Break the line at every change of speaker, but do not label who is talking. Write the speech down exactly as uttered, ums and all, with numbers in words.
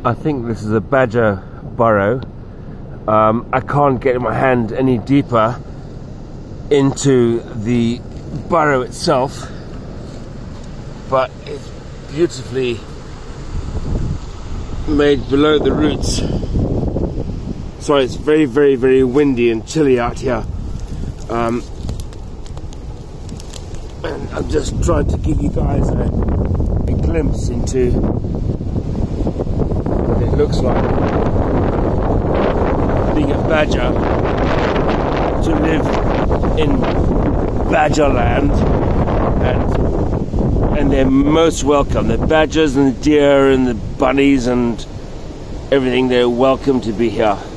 I think this is a badger burrow. Um, I can't get my hand any deeper into the burrow itself, but it's beautifully made below the roots. Sorry, it's very, very, very windy and chilly out here. Um, and I'm just trying to give you guys a, a glimpse into what it looks like being a badger, to live in badger land, and and they're most welcome. The badgers and the deer and the bunnies and everything, they're welcome to be here.